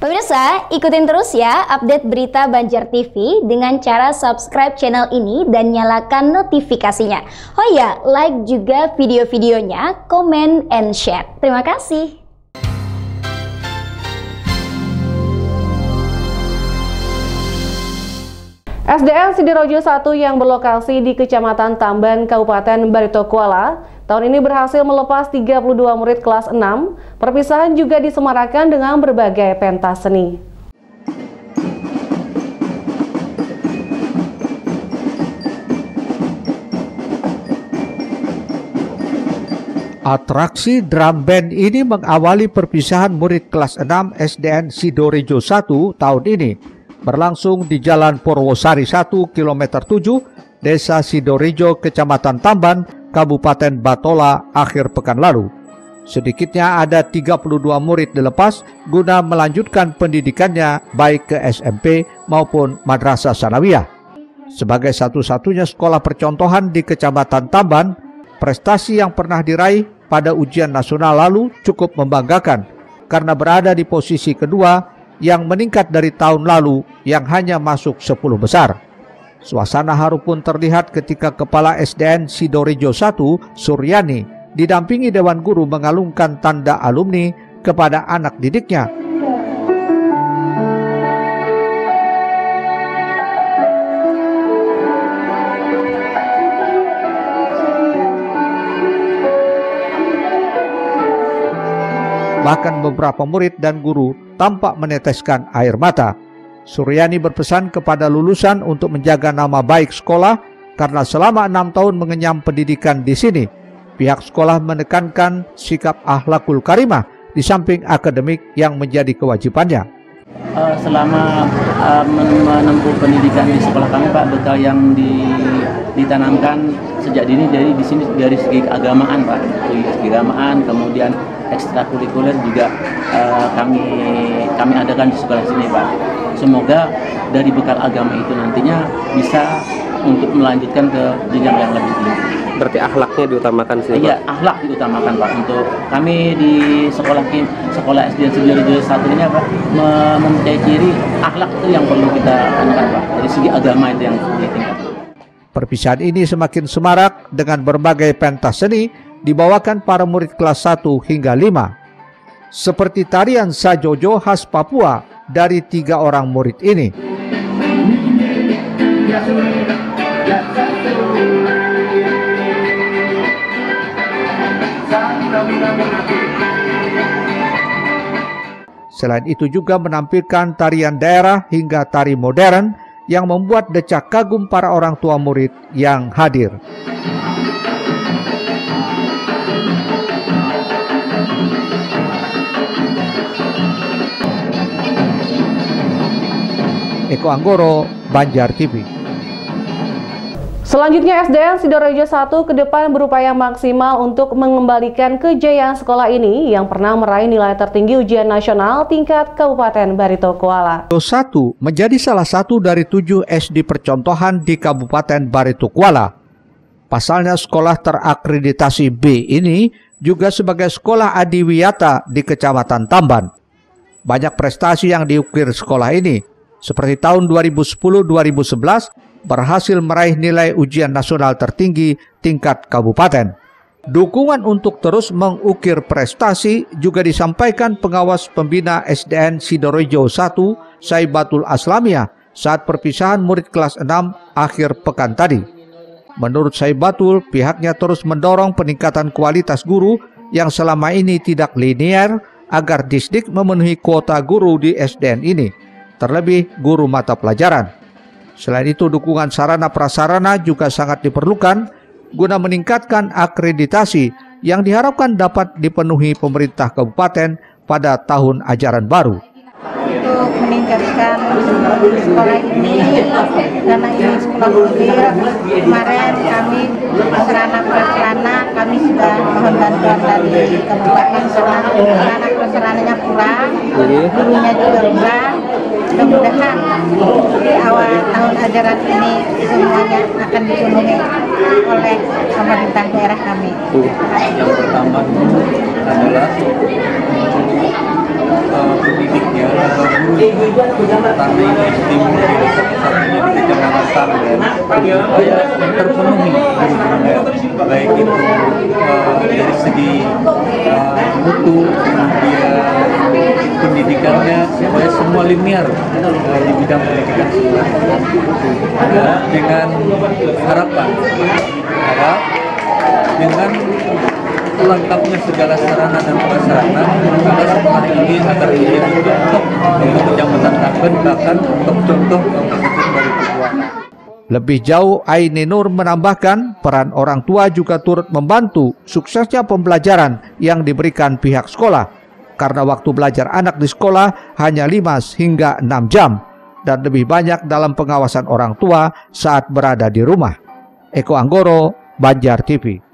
Pemirsa, ikutin terus ya update berita Banjar TV dengan cara subscribe channel ini dan nyalakan notifikasinya. Oh ya, like juga video-videonya, comment and share. Terima kasih. SDN Sidorejo 1 yang berlokasi di Kecamatan Tamban, Kabupaten Barito Kuala, tahun ini berhasil melepas 32 murid kelas 6. Perpisahan juga disemarakan dengan berbagai pentas seni. Atraksi drum band ini mengawali perpisahan murid kelas 6 SDN Sidorejo 1 tahun ini. Berlangsung di Jalan Purwosari 1, kilometer 7, Desa Sidorejo, Kecamatan Tamban, Kabupaten Batola, akhir pekan lalu. Sedikitnya ada 32 murid dilepas guna melanjutkan pendidikannya baik ke SMP maupun Madrasah Sanawiyah. Sebagai satu-satunya sekolah percontohan di Kecamatan Tamban, prestasi yang pernah diraih pada ujian nasional lalu cukup membanggakan karena berada di posisi kedua yang meningkat dari tahun lalu yang hanya masuk 10 besar. Suasana haru pun terlihat ketika Kepala SDN Sidorejo 1, Suryani, didampingi Dewan Guru mengalungkan tanda alumni kepada anak didiknya. Bahkan beberapa murid dan guru tampak meneteskan air mata. Suryani berpesan kepada lulusan untuk menjaga nama baik sekolah karena selama 6 tahun mengenyam pendidikan di sini. Pihak sekolah menekankan sikap akhlakul karimah di samping akademik yang menjadi kewajibannya. Selama menempuh pendidikan di sekolah kami, Pak, bekal yang ditanamkan sejak dini di sini dari segi keagamaan, Pak, dari segi keagamaan, kemudian ekstrakurikuler juga kami adakan di sekolah sini, Pak. Semoga dari bekal agama itu nantinya bisa untuk melanjutkan ke jenjang yang lebih tinggi. Berarti akhlaknya diutamakan sih, Pak? Iya, akhlak diutamakan, Pak. Untuk kami di sekolah SDN Sidorejo 1 ini, Pak, mempunyai ciri akhlak itu yang perlu kita tanamkan, Pak. Dari segi agama itu yang ditingkatkan. Perpisahan ini semakin semarak dengan berbagai pentas seni dibawakan para murid kelas 1 hingga 5. Seperti tarian Sajojo khas Papua dari 3 orang murid ini. Selain itu juga menampilkan tarian daerah hingga tari modern yang membuat decak kagum para orang tua murid yang hadir. Eko Anggoro, Banjar TV. Selanjutnya, SDN Sidorejo 1 ke depan berupaya maksimal untuk mengembalikan kejayaan sekolah ini yang pernah meraih nilai tertinggi ujian nasional tingkat Kabupaten Barito Kuala. 1 menjadi salah satu dari 7 SD percontohan di Kabupaten Barito Kuala. Pasalnya sekolah terakreditasi B ini juga sebagai sekolah adiwiyata di Kecamatan Tamban. Banyak prestasi yang diukir sekolah ini, seperti tahun 2010-2011 berhasil meraih nilai ujian nasional tertinggi tingkat kabupaten. Dukungan untuk terus mengukir prestasi juga disampaikan pengawas pembina SDN Sidorejo 1, Saibatul Aslamiyah, saat perpisahan murid kelas 6 akhir pekan tadi. Menurut Saibatul, pihaknya terus mendorong peningkatan kualitas guru yang selama ini tidak linear agar Disdik memenuhi kuota guru di SDN ini, terlebih guru mata pelajaran. Selain itu, dukungan sarana prasarana juga sangat diperlukan guna meningkatkan akreditasi yang diharapkan dapat dipenuhi pemerintah kabupaten pada tahun ajaran baru. Untuk meningkatkan sekolah ini, karena ini sekolah ukir, kemarin kami sarana prasarana kami sudah mohon bantuan dari kabupaten karena sarana prasarananya kurang, gurunya juga kurang. Mudah-mudahan di awal tahun ajaran ini semuanya akan dipenuhi oleh pemerintah daerah kami. Yang pertama adalah pendidiknya atau Tani Timur satu-satunya di Kecamatan Tamben supaya terpenuhi guru-gurunya, baik itu dari segi mutu, kemudian pendidikannya, supaya semua linear di bidang pendidikan sekolah. Dengan harapan dengan lengkapnya segala sarana dan prasarana agar sekolah ini agar menjadi contoh untuk Kecamatan Tamben, bahkan untuk contoh untuk Barito Kuala. Lebih jauh, Aini Nur menambahkan peran orang tua juga turut membantu suksesnya pembelajaran yang diberikan pihak sekolah, karena waktu belajar anak di sekolah hanya 5 hingga 6 jam dan lebih banyak dalam pengawasan orang tua saat berada di rumah. Eko Anggoro, Banjar TV.